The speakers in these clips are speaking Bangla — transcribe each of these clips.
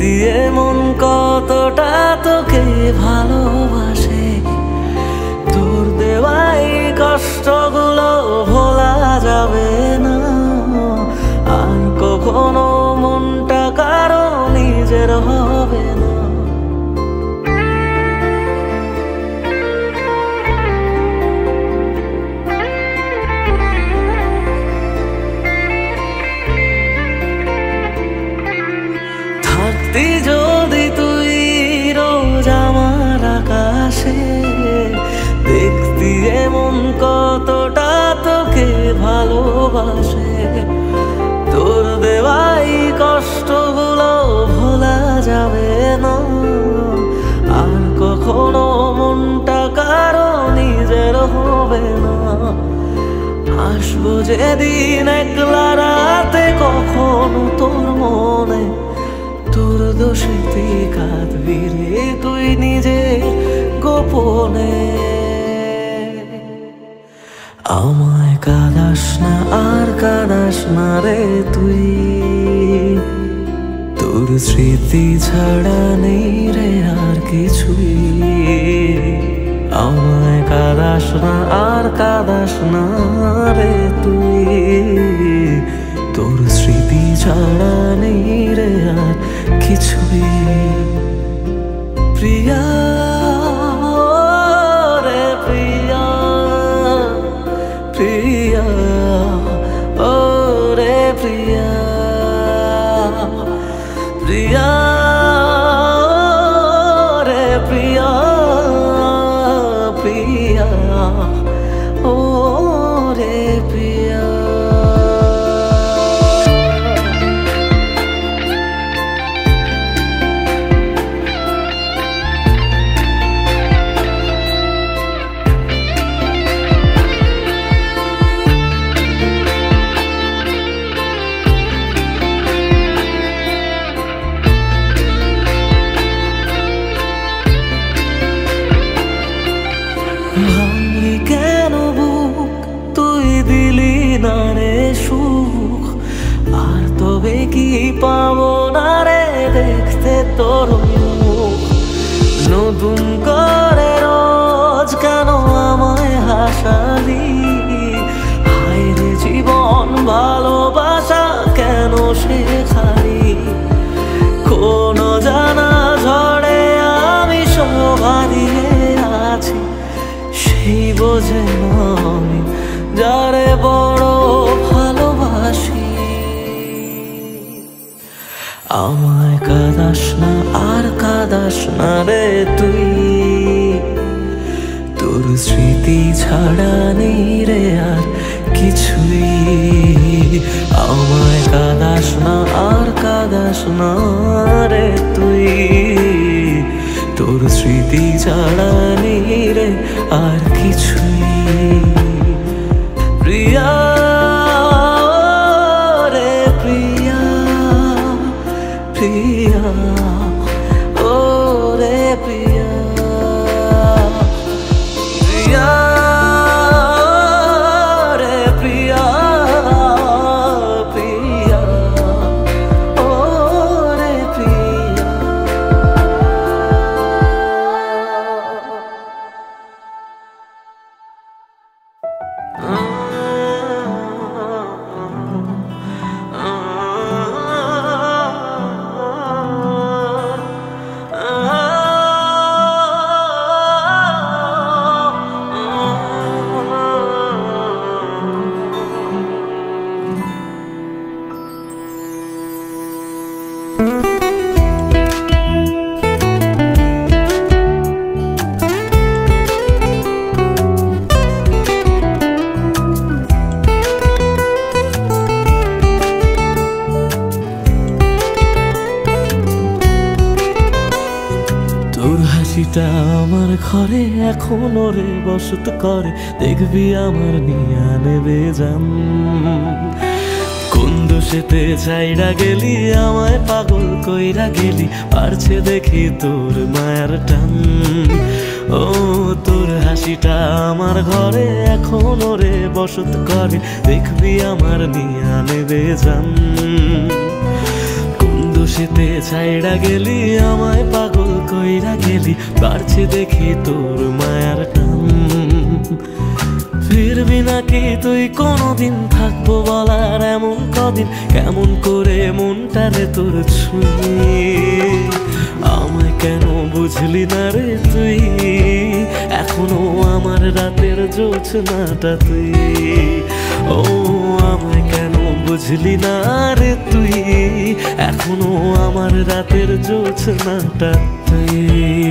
দিয়ে মন কতটা তোকে ভালোবাসে, তোর দেওয়াই কষ্টগুলো ভোলা যাবে না। আর কখনো মনটা কারো নিজের হবে না। থাকতি যদি তুই রোজ আমার আকাশে, দেখতি এমন কতটা তোকে ভালোবাসে, তোর দেওয়াই কষ্টগুলো ভোলা যাবে না। আর কখনো মনটা কারো নিজের হবে না। আসবো যেদিন একলা রাতে কখনো তোর মনে, তোর দোষেতে কাঁদবি রে তুই নিজে গোপনে। আমায় কাঁদাস না আর কাঁদাস না রে তুই, তোর স্মৃতি ছাড়া নেই রে আর কিছুই। আমায় কাঁদাস না আর কাঁদাস না রে তুই, তোর স্মৃতি ছাড়া নেই রে আর কিছুই। প্রিয়া রে প্রিয়া, প্রিয়া ও রে প্রিয়া, প্রিয়া রে প্রিয়া, প্রিয়া ও রে প্রিয়া। ভাঙলি কেন বুক, তুই দিলি না রে সুখ, আর তবে কি পাবো না রে দেখতে তোর মুখ। নতুন করে রোজ কেন আমায় হাসালি, হায় রে জীবন ভালোবাসা কেন শেখালি। কোন জানা ঝড়ে আমি শোভা দিয়ে আছি, সেই বোঝে আমি যারে বড় ভালোবাসি। আমায় কাঁদাস না আর কাঁদাস না রে তুই, তোর স্মৃতি ছাড়া নেই রে আর কিছুই। আমায় কাঁদাস না আর কাঁদাস না রে তুই, তোর স্মৃতি ছাড়া নেই রে আর কিছুই। প্রিয়া রে প্রিয়া, প্রিয়া ও রে প্রিয়া, প্রিয়া রে প্রিয়া, প্রিয়া ও রে প্রিয়া। তোর হাসিটা আমার ঘরে এখনো রে বসত করে, দেখবি আমার নিয়া নেবে জান। কোন দোষেতে চাইরা গেলি আমায় পাগল কইরা গেলি, পারছে দেখি তোর মায়ার টান। ও তোর হাসিটা আমার ঘরে এখনো রে বসত করে, দেখবি আমার নিয়া নেবে জান। কোন দোষেতে রাতে ছাইড়া গেলি আমায় পাগল কইরা গেলি বাড়ছে দেখি তোর মায়ার টান ফিরবি নাকি তুই কোনদিন থাকবো বলার এমন কদিন কেমন করে মনটারে তোর ছুঁয়ে আমায় কেন বুঝলি না রে তুই এখনো আমার রাতের জোছনাটা তুই ও আমায় কেন বুঝলি না রে তুই এখনো আমার রাতের জোছনাটা তুই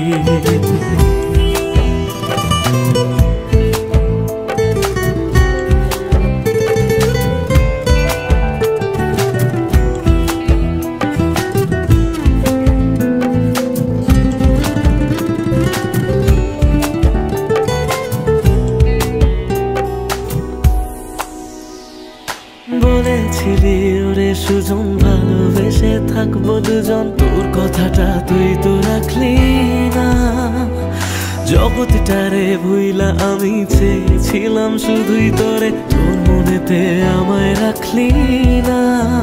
বলেছিলি ওরে সুজন ভালোবেসে থাকবো দুজন তোর কথাটা তুই তো রাখলি না জগৎটারে ভুইলা আমি চেয়েছিলাম শুধুই তোরে তোর মনেতে আমায় রাখলি না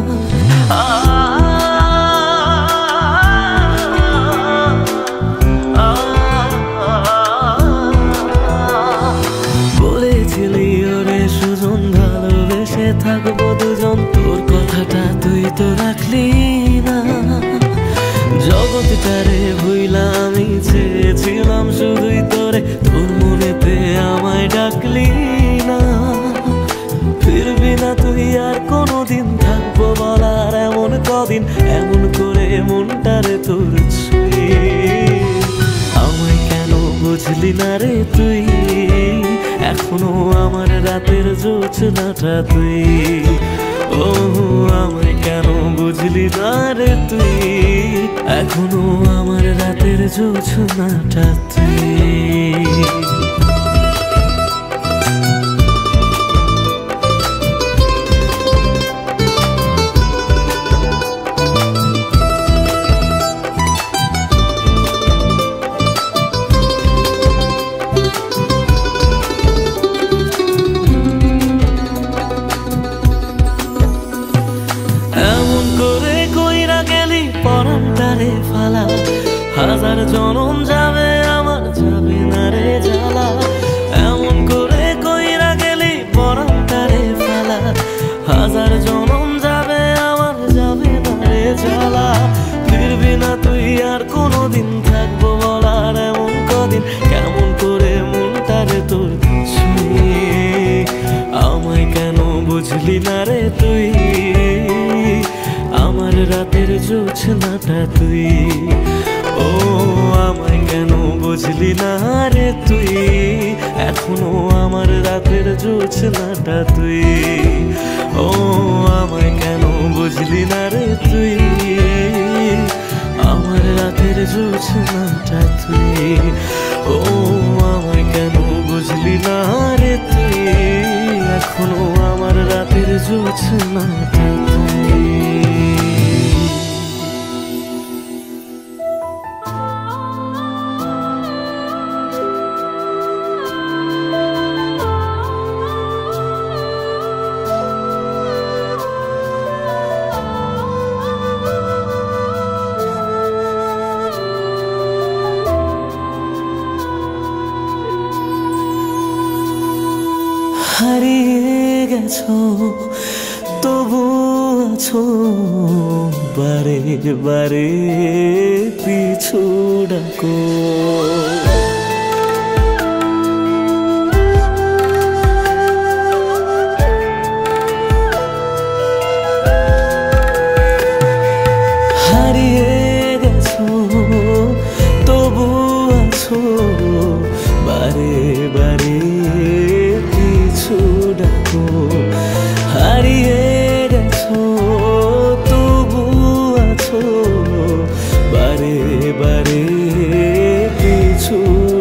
বলেছিলি ওরে সুজন ভালোবেসে থাকবো দুজন তোর কথাটা তুই তো রাখলি না জগৎটারে ভুইলা আমি চেয়েছিলাম শুধুই তোরে তোর মনেতে আমায় ডাকলি না ফিরবি না তুই আর কোনদিন থাকবো বলার এমন কদিন এমন করে মনটারে তোর ছুঁয়ে আমায় কেন বুঝলি না রে তুই এখনো আমার রাতের জোছনাটা তুই ও আমায় কেন বুঝলি না রে তুই এখনো আমার রাতের জোছনাটা তুই পরানটারে ফালা হাজার জনম যাবে আমার যাবে না রে জ্বালা এমন করে কইরা গেলি পরানটারে ফালা হাজার জনম যাবে আমার যাবে না রে জ্বালা ফিরবি না তুই আর কোনদিন থাকবো বলার এমন কদিন কেমন করে মনটারে তোর ছুঁয়ে আমায় কেন বুঝলি না রে তুই আমার রাতের জোছনাটা তুই ও আমায় কেন বুঝলি না রে তুই এখনো আমার রাতের জোছনাটা তুই ও আমায় কেন বুঝলি না রে তুই আমার রাতের জোছনাটা তুই ও আমায় কেন বুঝলি না রে তুই এখনো আমার রাতের জোছনাটা তুই হারিয়ে গেছো তবু আছো বারে বারে পিছু ডাকো হারিয়ে গেছো তবু আছো বারে বারে পিছু ডাকো হারিয়ে গেছো তবু আছো বারে বারে পিছু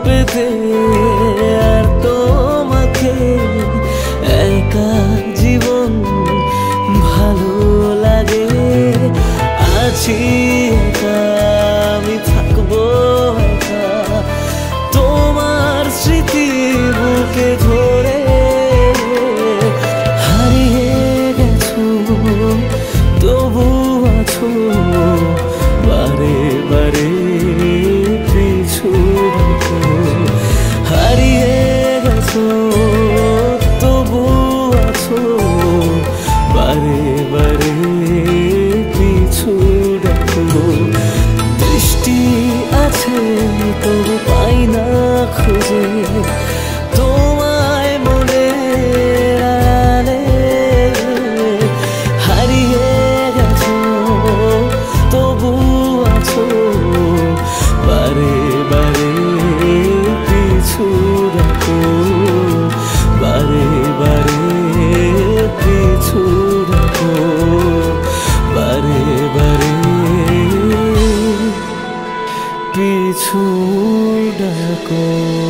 পেতে আর তোমাকে একা জীবন ভালো লাগে। আছি একা, আমি থাকবো একা, তোমার স্মৃতি বুকে ধরে। হারিয়ে গেছো তবু আছো, বারে বারে পিছু ডাকো। হারিয়ে গেছো তবু আছো, বারে বারে পিছু ডাকো। দৃষ্টি আছে তবু পাই না খুঁজে তোমায় মনের আড়ালে। হারিয়ে গেছো তবু আছো, বারে বারে পিছু ডাকো, বারে বারে পিছু ডাকো, বারে বারে পিছু ডাকো।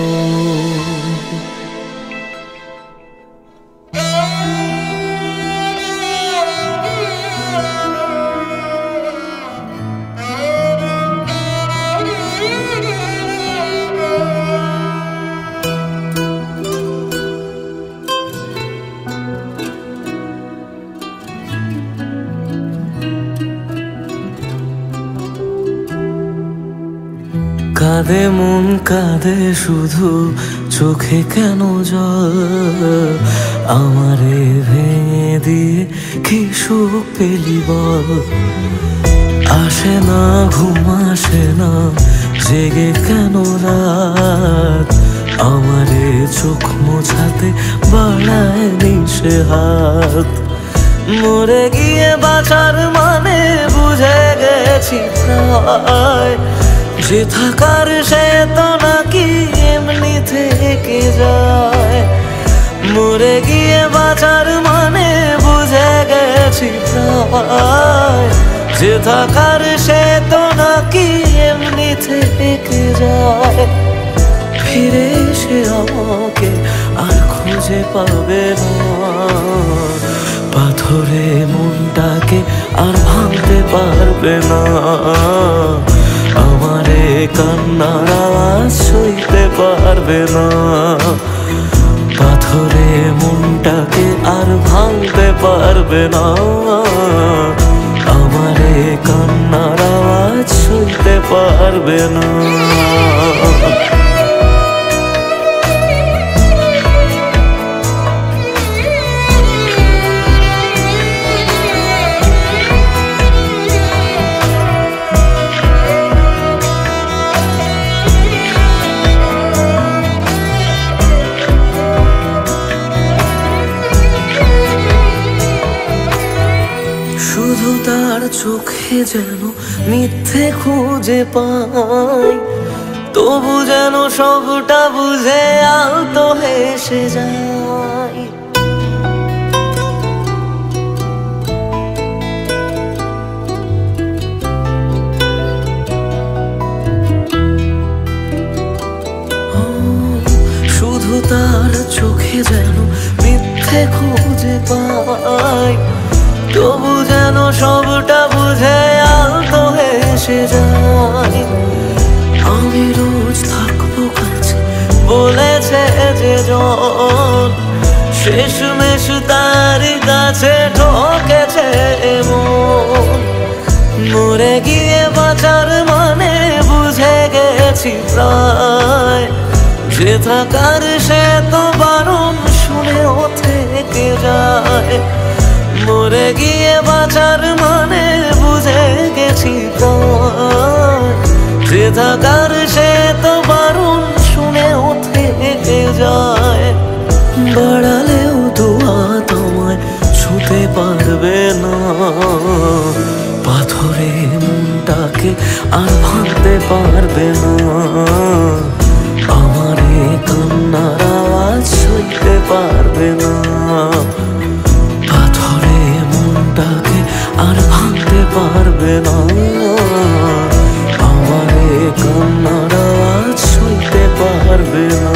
কাঁদে মন কাঁদে শুধু, চোখে কেন জল? আমারে ভেঙে দিয়ে কি সুখ পেলি বল? আসে না ঘুম আসে না, জেগে কেন রাত? আমারে চোখ মোছাতে বাড়ায় নিশে হাত। মরে গিয়ে বাঁচার মানে বুঝে গেছি প্রায়, যে থাকার সে তো নাকি এমনি থেকে যায়। মরে গিয়ে বাঁচার মানে বুঝে গেছি প্রায়, যে থাকার সে তো নাকি এমনি থেকে যায়। ফিরে এসে আমাকে আর খুঁজে পাবে না, পাথরে মনটাকে আর ভাঙতে পারবে না। আমারে কান্নার আওয়াজ সইতে পারবে না, পাথরে মনটাকে আর ভাঙতে পারবে না। আমারে কান্নার আওয়াজ সইতে পারবে না। শুধু তার চোখে যেন মিথ্যে খুঁজে পাই, তবু যেন সবটা বুঝে আলতো হেসে যায়। শুধু তার চোখে যেন মিথ্যে খুঁজে পাই, তবু যেন সবটা বুঝে আলতো হেসে যায়। আমি রোজ থাকবো কাছে বলেছে যে জন, শেষমেশ তারই কাছে ঠকেছে মন। মরে গিয়ে বাঁচার মানে বুঝে গেছি প্রায়, যে থাকার সে তো বারণ শুনেও থেকে যায়। মরে গিয়ে বাঁচার মানে বুঝে গেছি প্রায়, যে থাকার সে তো বারণ শুনেও থেকে যায়। বাড়ালেও দোয়া তোমায় ছুতে পারবে না, পাথরে মনটাকে আর ভাঙতে পারবে না। আমারে কান্নার আওয়াজ সইতে পারবে না, পাথরে মনটাকে আর ভাঙতে পারবে না। আমারে কান্নার আওয়াজ সইতে পারবে হবে না।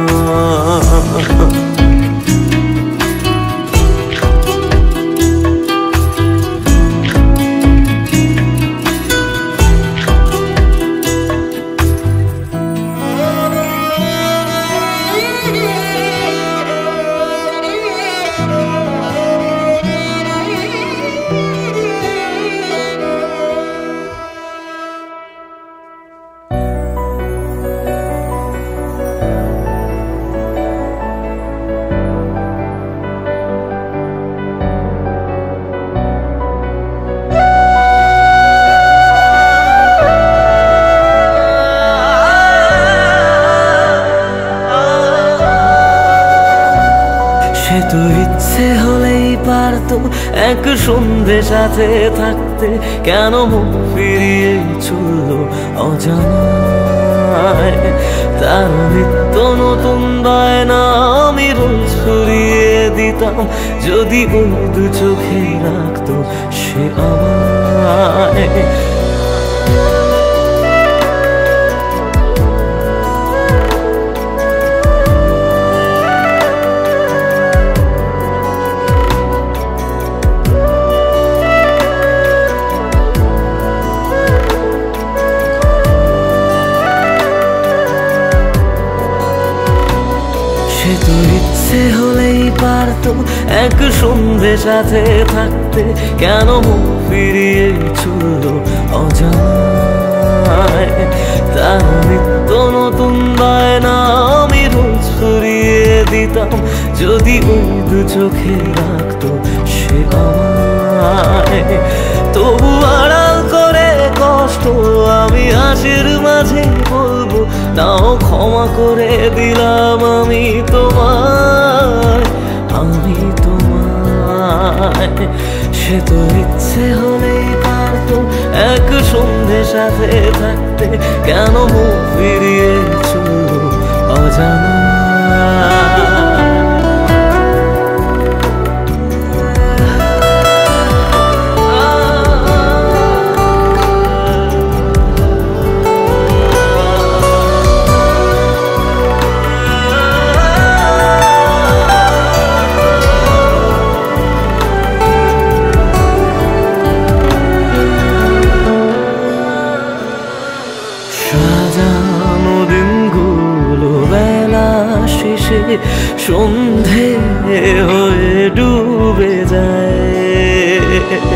সে তো ইচ্ছে হলেই পারতো এক সন্ধে সাথে থাকতে, কেন মুখ ফিরিয়ে চলল অজানায়। তার নিত্য নতুন বায়না আমি রোজ ফুরিয়ে দিতাম, যদি ওই দু চোখে রাখতো সে আমায়। সে তো ইচ্ছে হলেই পারতো এক সন্ধে সাথে থাকতে, কেন মুখ ফিরিয়ে চলল অজানায়। তার নিত্য নতুন বায়না আমি রোজ ফুরিয়ে দিতাম, যদি ওই দু চোখে রাখতো সে আমায়। তবু আড়াল করে কষ্ট আমি হাসির মাঝে বলবো, নাও ক্ষমা করে দিলাম আমি তোমায়, আমি তোমায়। সে তো ইচ্ছে হলেই পারতো এক সন্ধে সাথে থাকতে, কেন মুখ ফিরিয়ে চলল অজানা। সাজানো দিনগুলো বেলা শেষে সন্ধে হয়ে ডুবে যায়,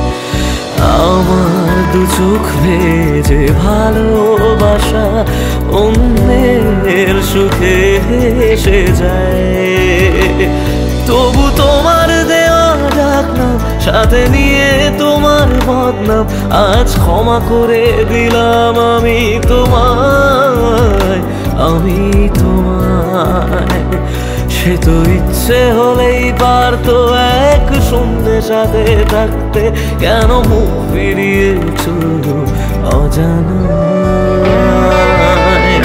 আমার দু চোখ ভেজে ভালোবাসা অন্যের সুখে হেসে যায়। তবু তোমার দেওয়া ডাকনাম সাথে নিয়ে তোমার বদনাম, আজ ক্ষমা করে দিলাম আমি তোমায়, আমি তোমায়। সে তো ইচ্ছে হলেই পারতো এক সন্ধে সাথে থাকতে, কেন মুখ ফিরিয়ে চলল অজানায়।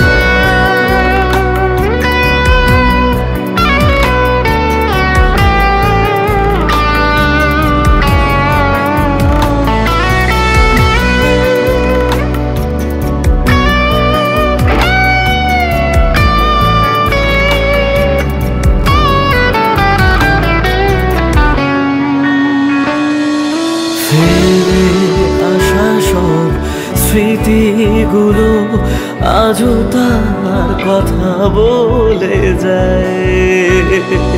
ফিরে আসা সব স্মৃতিগুলো আজও তার কথা বলে যায়,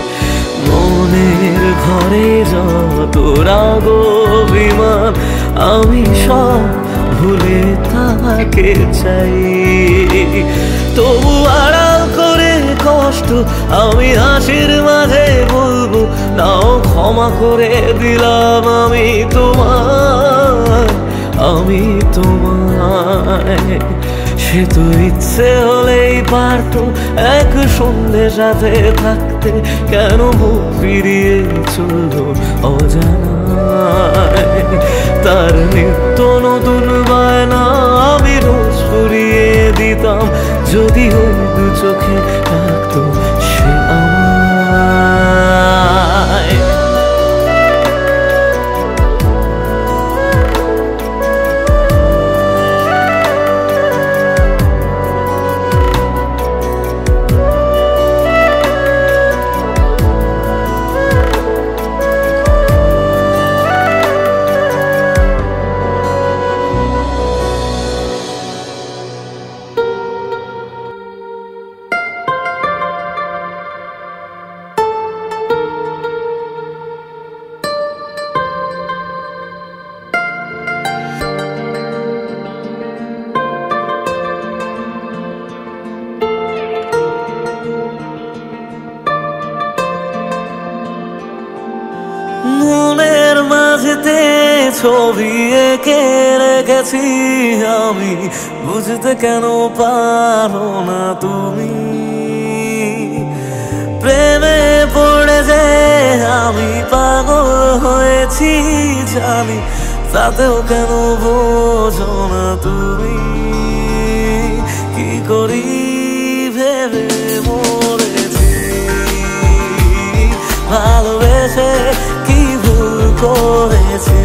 মনের ঘরে যত রাগ অভিমান আমি সব ভুলে তাকে চাই। তবু আড়াল করে কষ্ট আমি হাসির মাঝে বলবো, নাও ক্ষমা করে দিলাম আমি তোমায়, আমি তোমায়। সে তো ইচ্ছে হলেই পারতো এক সন্ধে সাথে থাকতে, কেন মুখ ফিরিয়ে চলল অজানায়। তার নিত্য নতুন বায়না আমি রোজ ফুরিয়ে দিতাম, যদি ওই দু চোখে রাখতো সে আমায়। ছবি এঁকে রেখেছি আমি, বুঝতে কেন পারো না তুমি? প্রেমে পড়ে যে আমি পাগল হয়েছি জানি, তাতেও কেন বোঝো না তুমি? কি করি ভেবে মরেছি, ভালোবেসে কি ভুল করেছি?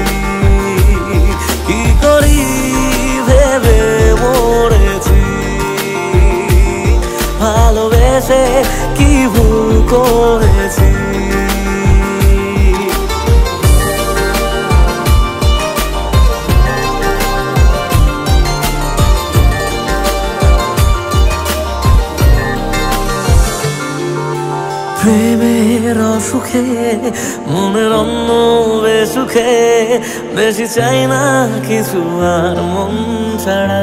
কি করি ভেবে মরেছি, ভালোবেসে কি ভুল করেছি? প্রেমের অসুখে মনের অন্য বেসুখে, বেশি চাই না কিছু আর মন ছাড়া।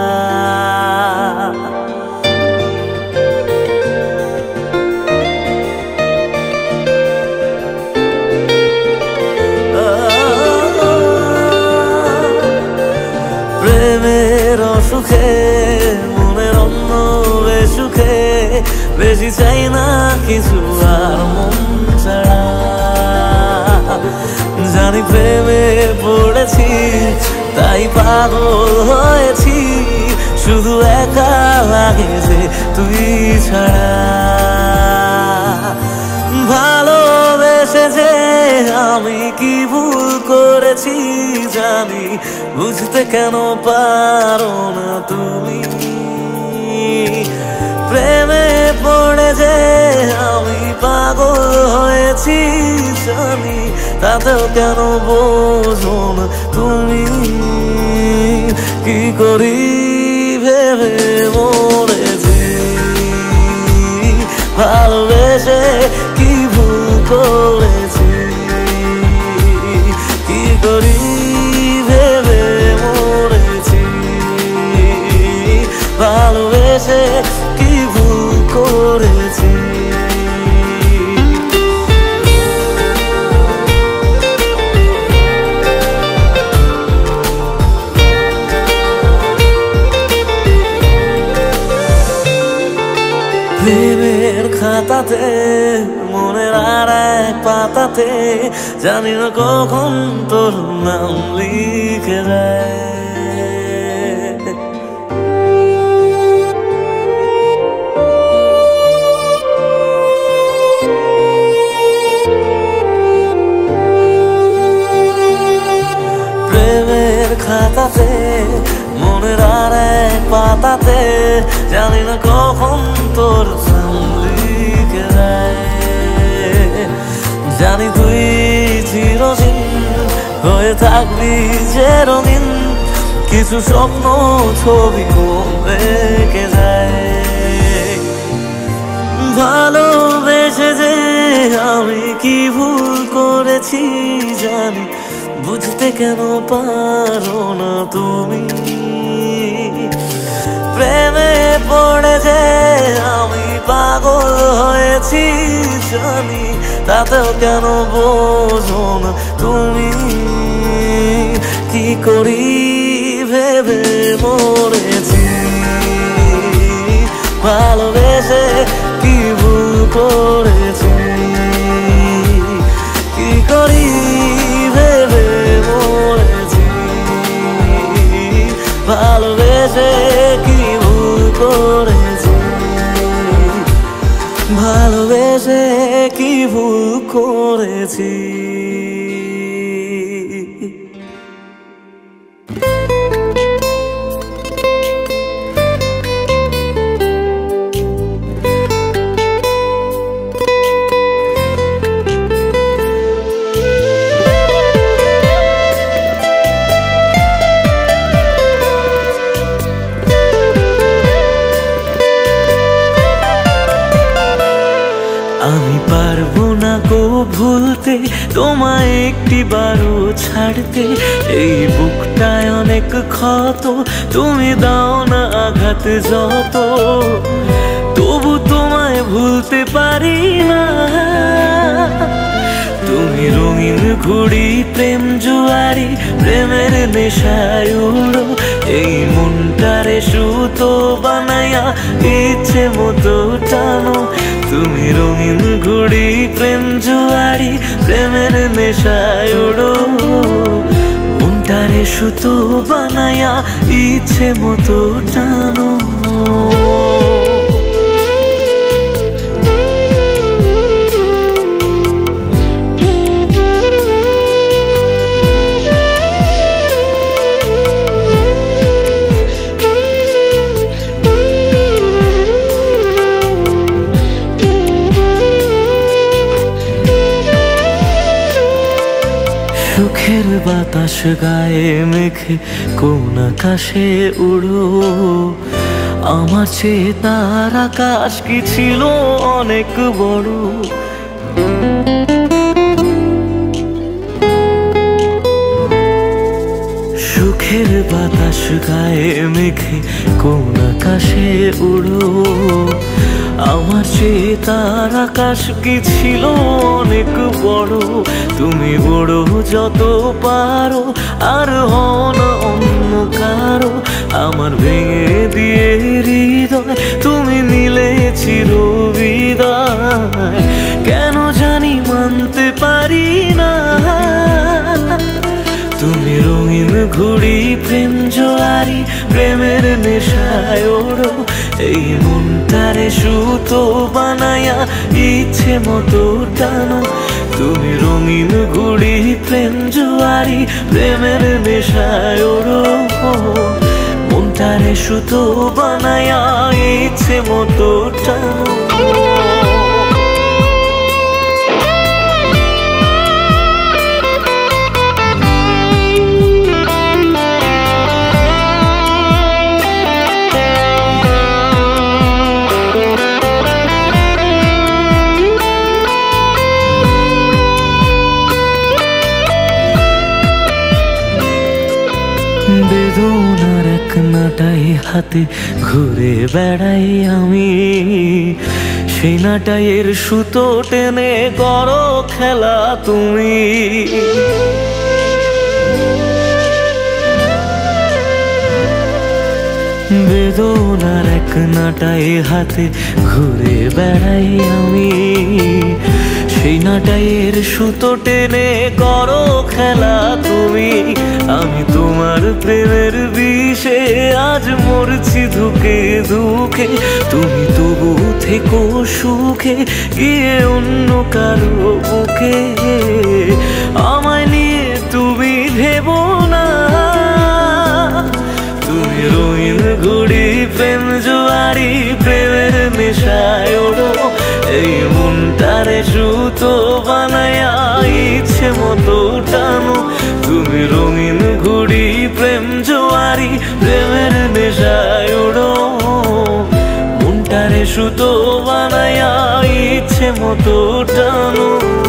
প্রেমের অসুখে মনের অন্য বেসুখে, বেশি চাই না কিছু আর মন ছাড়া। জানি প্রেমে পড়েছি তাই পাগল হয়েছি, শুধু একা লাগে যে তুই ছাড়া। ভালোবেসে যে আমি কি ভুল করেছি জানি, বুঝতে কেন পারো না তুমি? প্রেমে পড়ে যে আমি পাগল হয়েছি জানি, তাতেও কেন বোঝো না তুমি? কি করি ভেবে মরেছি, ভালোবেসে কি ভুল করেছি? কি করি ভেবে মরেছি, ভালোবেসে কি ভুল করেছি? প্রেমের খাতাতে মনের আর এক পাতাতে, জানি না কখন তোর নাম লিখে যায়। প্রেমের খাতাতে মনের আর এক পাতাতে, জানি না কখন তোর নাম লিখে যায়। জানি তুই চিরদিন হয়ে থাকবি যে রঙিন, কিছু স্বপ্ন ছবি রেখে যায়। ভালোবেসে যে আমি কি ভুল করেছি জানি, বুঝতে কেন পারো না তুমি? প্রেমে পড়ে যে আমি পাগল হয়েছি জানি, তাতেও কেন বোঝো না তুমি? কি করি ভেবে মরেছি, ভালোবেসে কি ভুল করেছি? কি করি ভেবে মরেছি, ভালোবেসে কি ভুল করেছি? ভালোবেসে কি ভুল করেছি? আমি পারবো না গো ভুলতে তোমায় একটিবারও ছাড়তে, এই বুকটায় অনেক ক্ষত, তুমি দাও না আঘাত যত, তবু তোমায় ভুলতে পারি না। তুমি রঙিন ঘুড়ি প্রেম জুয়ারি প্রেমের নেশায় উড়ো এই মনটারে সুতো বানায়া ইচ্ছে মতো টানো তুমি রঙিন ঘুড়ি প্রেম জুয়ারি প্রেমের নেশায় উড়ো মনটারে সুতো বানায়া ইচ্ছে মতো টানো সুখের বাতাস গায়ে মেখে কোন আকাশে উড়ো আমার চেয়ে তার আকাশ কি ছিল অনেক বড় সুখের বাতাস গায়ে মেখে কোন আকাশে উড়ো আমার চেয়ে তার আকাশ কি ছিল অনেক বড় তুমি বড় যত পারো আর হন অন্য কারো আমার ভেঙে দিয়ে হৃদয় তুমি নিলে চিরবিদায় কেন জানি মানতে পারি না তুমি রঙিন ঘুড়ি প্রেম জোয়ারি প্রেমের নেশায় ওড়ো এই মনটারে সুতো বানায়া ইচ্ছে মতো টানো তুমি রঙিন ঘুড়ি প্রেম জোয়ারি প্রেমের নেশায় ওড়ো মনটারে সুতো বানায়া ইচ্ছে মতো টানো বেদনার এক নাটাই হাতে ঘুরে বেড়াই আমি সেই নাটাইয়ের সুতো টেনে করো খেলা তুমি বেদনার এক নাটাই হাতে ঘুরে বেড়াই আমি সেই নাটাইয়ের সুতো টেনে করো খেলা তুমি আমি তোমার প্রেমের বিষে আজ মরছি ধুকে ধুকে তুমি তবু থেকো সুখে গিয়ে অন্য কারো বুকে আমায় নিয়ে তুমি ভেবো না তুমি রঙিন ঘুড়ি প্রেম জোয়ারি প্রেমের নেশায় ওড়ো এই মনটারে সুতো বানায়া ইচ্ছে মতো টানো তুমি রঙিন ঘুড়ি প্রেম জোয়ারি প্রেমের নেশায় ওড়ো মনটারে সুতো বানায়া ইচ্ছে মতো টানো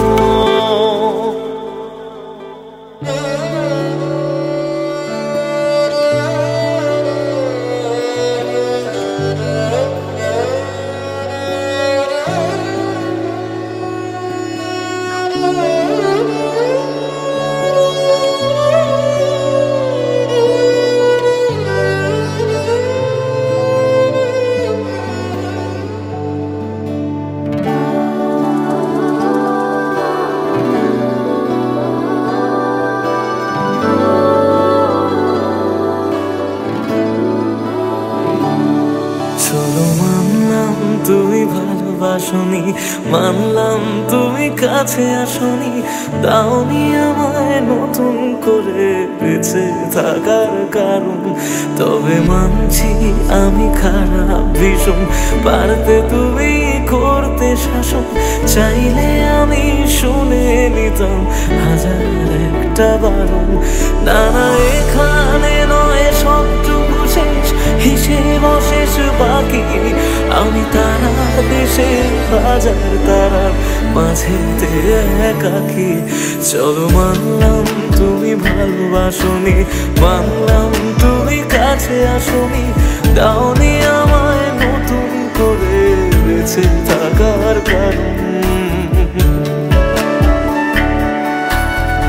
তুমি ভালোবাসনি মানলাম তুমি কাছে আসনি দাওনি আমায় নতুন করে বেঁচে থাকার কারণ তবে মানছি আমি খারাপ ভীষণ পারতে তুমি করতে শাসন চাইলে আমি শুনে নিতাম হাজার একটা বারণ না না এখানে নয় সবটুকু শেষ হিসেব অশেষ বাকি আমি তারা দেশে হাজার তারার মাঝেতে একাকি চলো মানলাম তুমি ভালোবাসনি মানলাম তুমি কাছে আসনি দাওনি আমায় নতুন করে বেঁচে থাকার কারণ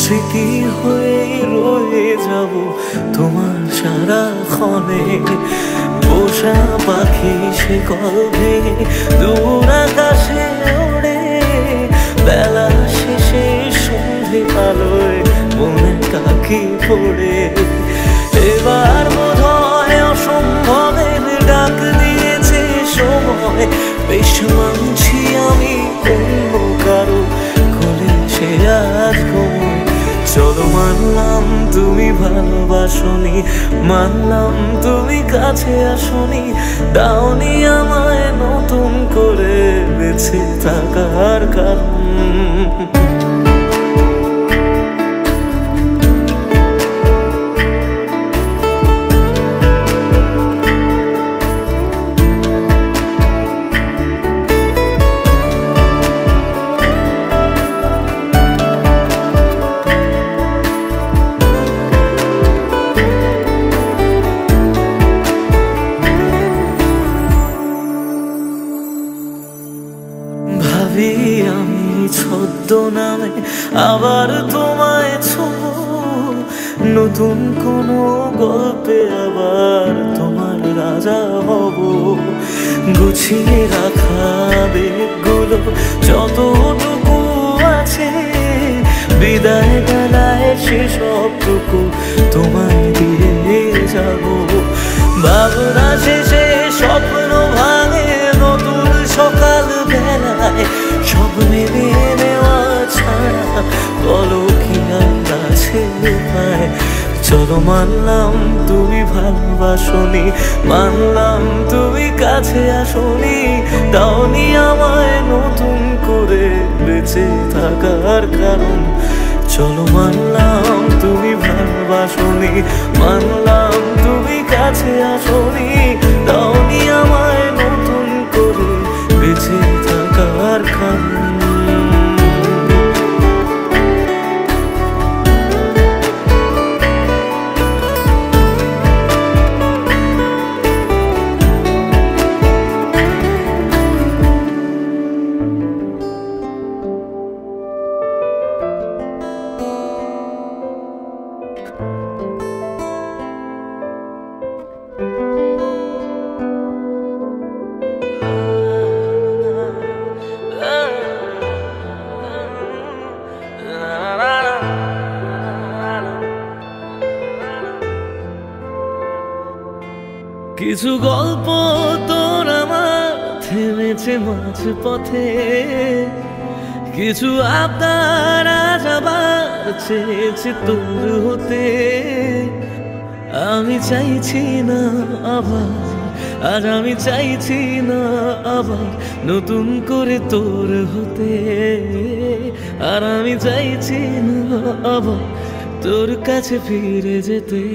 স্মৃতি হয়ে রয়ে যাব তোমার সারাক্ষণে। পোষা পাখি সে কবে দূর আকাশে ওড়ে, বেলা শেষে সন্ধে আলোয় মনে কাকি পড়ে। এবার বোধহয় অসম্ভবের ডাক দিয়েছে সময়, বেশ মানছি আমি অন্য কারো কোলে সে আজ ঘুমোয়। চলো মানলাম তুমি ভালোবাসনি, মানলাম তুমি কাছে আসনি, দাওনি আমায় নতুন করে বেঁচে থাকার কারণ। ভাবি আমি ছদ্মনামে আবার তোমায় ছোঁব, নতুন কোনো গল্পে আবার তোমার রাজা হব। গুছিয়ে রাখা বেগগুলো যতটুকু আছে, বিদায় বেলায় সেসবটুকু তোমায় দিয়ে যাব। ভাবনা শেষে স্বপ্ন ভাঙে নতুন সকাল বেলায়, সব মেনে নেওয়া ছাড়া বলো কি আর আছে উপায়। চলো মানলাম তুমি ভালোবাসনি, মানলাম তুমি কাছে আসনি, দাওনি আমায় নতুন করে বেঁচে থাকার কারণ। চলো মানলাম তুমি ভালোবাসনি, মানলাম তুমি কাছে আসনি, দাওনি আমায় নতুন করে বেঁচে থাকার কারণ। কিছু গল্প তোর আমার থেমেছে মাঝ পথে, কিছু আবদার আজ আবার চেয়েছে তোর হতে। আমি চাইছি না আবার, আজ আমি চাইছি না আবার নতুন করে তোর হতে। আর আমি চাইছি না আবার তোর কাছে ফিরে যেতে।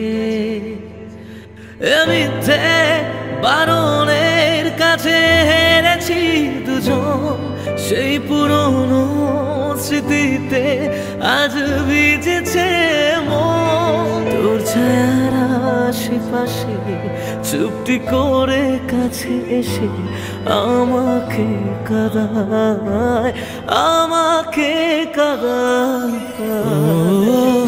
মিথ্যে বারণের কাছে হেরেছি দুজন, সেই পুরনো স্মৃতিতে আজ ভিজেছে মন। তোর ছায়ার আশেপাশে চুপটি করে কাছে এসে আমাকে কাঁদায়, আমাকে কাঁদায়।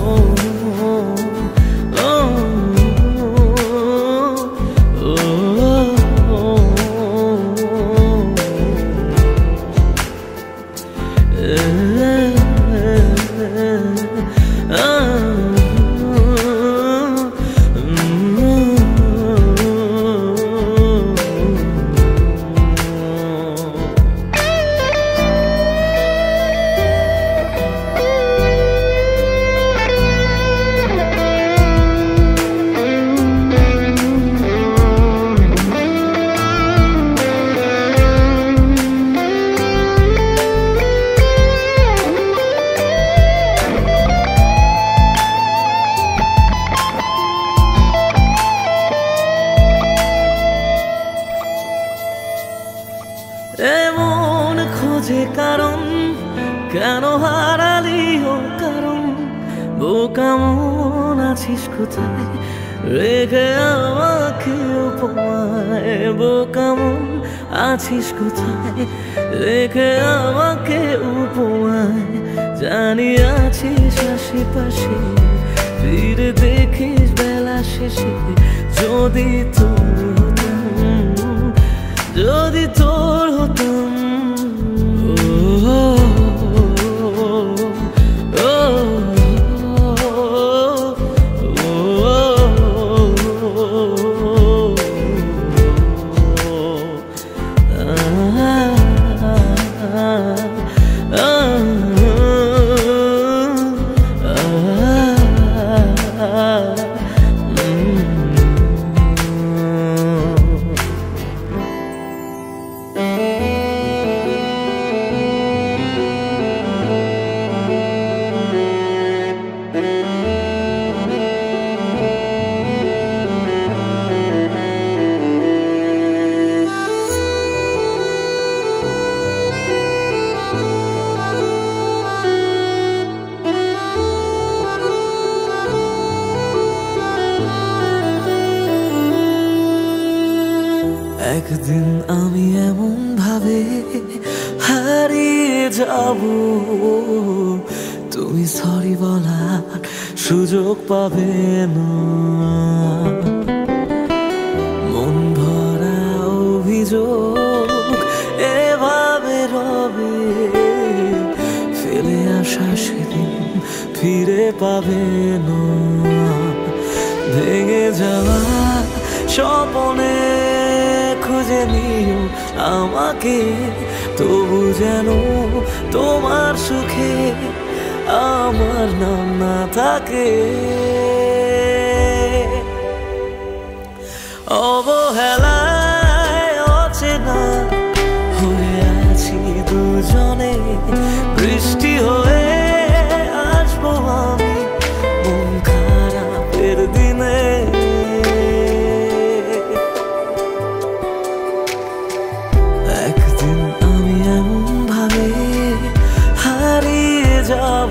এমন খোঁজে কারণ, কেন হারালি ও কারণ। বোকা মন আছিস কোথায়, রেখে আমাকে উপমায়। বোকা মন আছিস কোথায়, রেখে আমাকে উপমায়। জানি আছিস আশেপাশে, ফিরে দেখিস বেলা শেষে। যদি তোর হতাম, যদি তোর হতাম, একদিন আমি এমন ভাবে হারিয়ে যাব, তুমি সরি বলার সুযোগ পাবে না। মন ভরা অভিযোগ এভাবে রবে, ফেলে আসা সেদিন ফিরে পাবে না। ভেঙে যাওয়া স্বপ্নে খুঁজে নিও আমাকে, তবু যেন তোমার সুখে আমার নাম না থাকে। অবহেলায় অচেনা হয়ে আছি দুজনে, বৃষ্টি হয়ে আসবো আমি মন খারাপের দিনে। একদিন আমি এমন ভাবে হারিয়ে যাব,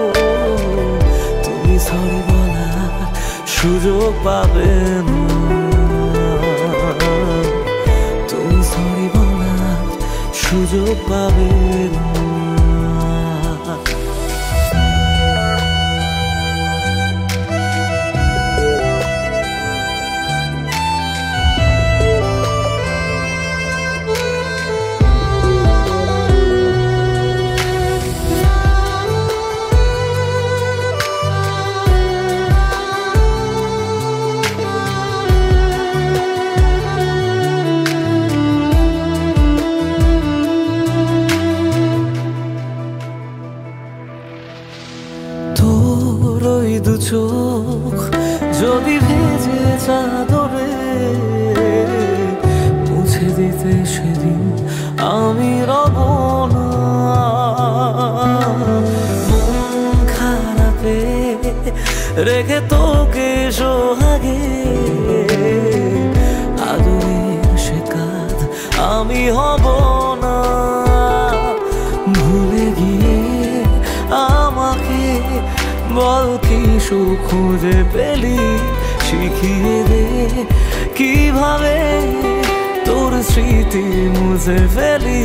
তুমি সরি বলার সুযোগ পাবে না। তুমি সরি বলার সুযোগ পাবে না। তোর ওই দু চোখ যদি ভেজে চাদরে মুছে দিতে সেদিন আমি রব না। মন খারাপে রেখে তোকে সোহাগে, আদরের সে কাঁধ আমি হব না। ভুলে গিয়ে আমাকে বল কি সুখ খুঁজে পেলি, শিখিয়ে দে কিভাবে তোর স্মৃতি মুছে ফেলি।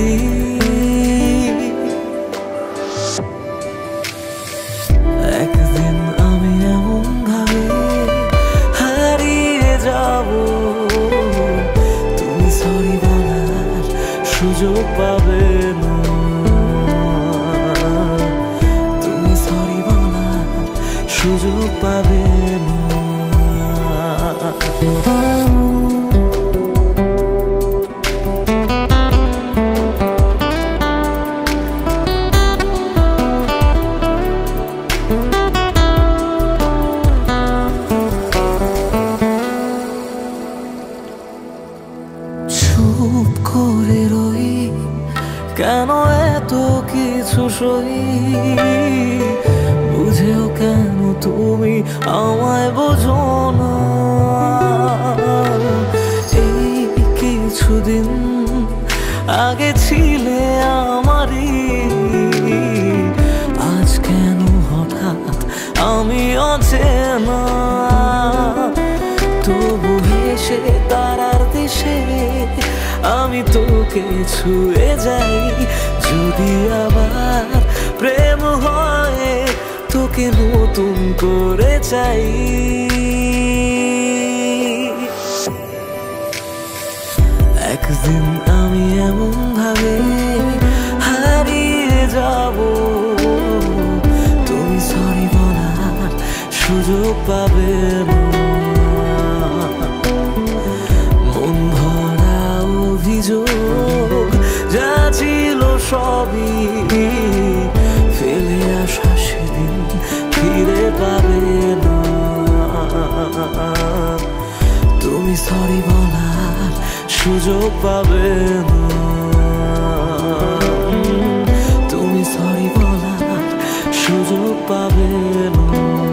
একদিন আমি এমন ভাবে হারিয়ে যাব, তুমি সরি বলার সুযোগ পাবে না। সুযোগ পাবে না। চুপ করে রই কেন এত কিছু সই, বুঝেও কেন তুমি আমায় বোঝো না। এই কিছুদিন আগে ছিলে আমারই, আজ কেন হঠাৎ আমি অচেনা। তবু হেসে তারার দেশে আমি তোকে ছুঁয়ে যাই, যদি আবার প্রেম হয় তোমাকে নতুন করে চাই। একদিন আমি এমন ভাবে হারিয়ে যাব, তুমি সরি বলার সুযোগ পাবে না। মন ভরা অভিযোগ যা ছিল সবই ফেলে আসা সেদিন ফিরে পাবে না। তুমি সরি বলার সুযোগ পাবে না, তুমি সরি বলার সুযোগ পাবে না।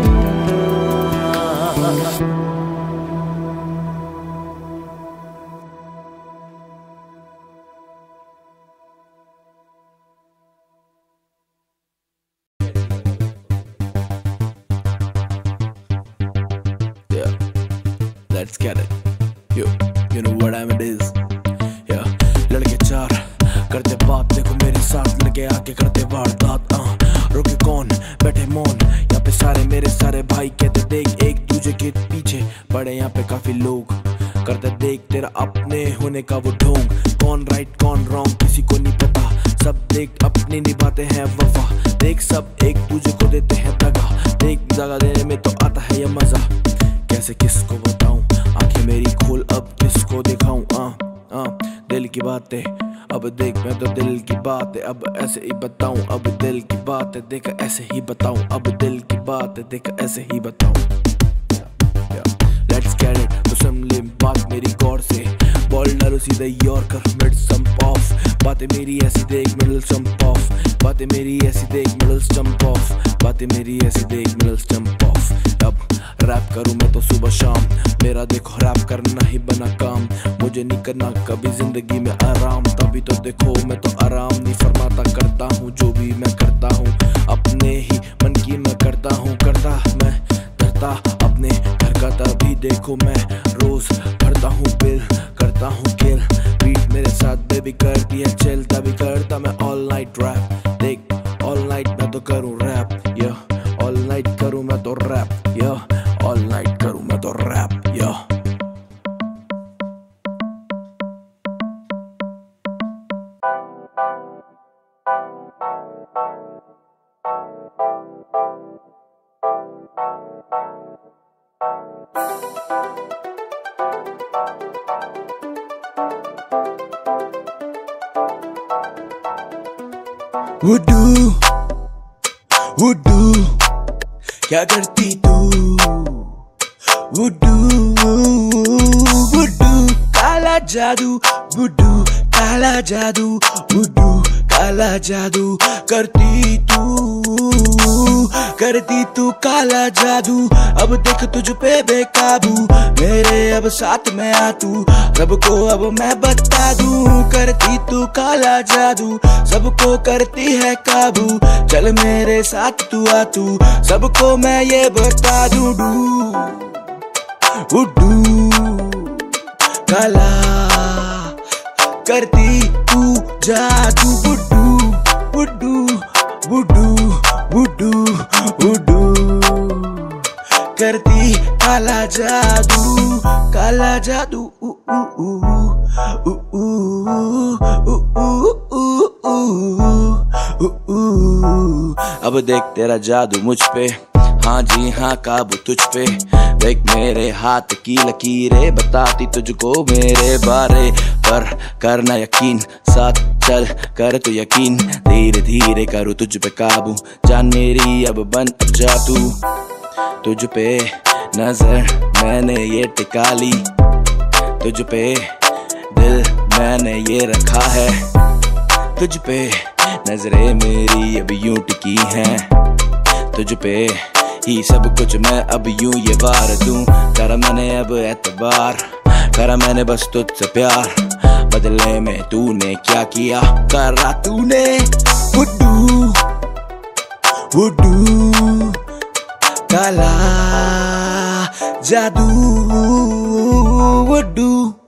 Let's get it. You know what I mean is. Yeah. लड़के चार करते बात, देखो मेरे साथ लगे आके करते वारदात। रुके कौन बैठे मौन, यहाँ पे सारे मेरे सारे भाई कहते देख एक दूसरे के पीछे पड़े यहाँ पे काफी लोग। करते देख तेरा अपने होने का वो ढोंग, कौन राइट कौन रॉन्ग किसी को नहीं पता। सब देख अपने निभाते हैं वफा, देख सब एक दूसरे को देते हैं दगा। देख दगा देने में तो आता है ये मजा, कैसे किसको बताऊं आंखें मेरी खोल अब किसको दिखाऊं। दिल की बातें अब देख, मैं तो दिल की बात है अब ऐसे ही बताऊं। अब दिल की बात है देख ऐसे ही बताऊं, अब दिल की बात है देख ऐसे ही बताऊं। Let's get it, तो सुन ले बात मेरी गौर से, बॉल डालो सीधा यॉर्कर मिड स्टंप ऑफ। बातें मेरी ऐसी देख मिडल स्टंप ऑफ, बातें मेरी ऐसी देख मिडल स्टंप ऑफ, बातें मेरी ऐसी देख मिडल स्टंप ऑफ। अब रैप करूं मैं तो सुबह शाम, मेरा देखो रैप करना ही बना काम। मुझे नहीं करना कभी जिंदगी में आराम, तभी तो देखो मैं तो आराम नहीं फरमाता। करता हूँ जो भी मैं करता हूँ अपने ही मन की मैं करता हूँ, करता मैं करता अपने घर का। तभी देखो मैं रोज भरता हूँ बिल, करता हूँ किल। बीट मेरे साथ बेबी करती है चिल, तभी करता मैं ऑल नाइट रैप। देख ऑल नाइट मैं तो करूँ रैप, या ऑल नाइट करूँ मैं तो रैप, या ऑल नाइट करूँ मैं तो रैप, या। वुडू क्या करती तू, वुडू वुडू काला जादू, वुडू काला जादू, वुडू काला जादू करती तू काला जादू। अब देख तुझ पे बेकाबू, मेरे अब साथ में आ तू, सबको अब मैं बता दूं। करती तू काला जादू, सबको करती है काबू। चल मेरे साथ तू आ तू, सबको मैं ये बता दूं। वुडू काला करती तू जादू, वुडू वुडू वुडू वुडू वुडू करती काला जादू, काला जादू। अब देख तेरा जादू मुझ पे, हाँ जी हाँ काबू तुझ पे। देख मेरे हाथ की लकीरें बताती तुझको मेरे बारे, पर करना यकीन साथ चल कर तो यकीन। धीरे धीरे करूँ तुझ पे काबू, जान मेरी अब बन अब जा तू। तुझ पे नजर मैंने ये टिका ली, तुझ पे दिल मैंने ये रखा है। तुझ पे नजरें मेरी अब यूं टिकी हैं, तुझ पे ही सब कुछ मैं अब यूं ये वार दूं। करा मैंने अब एतबार, करा मैंने बस तुझसे प्यार, बदले में तूने क्या किया करा तूने। वुडू वुडू काला जादू, वुडू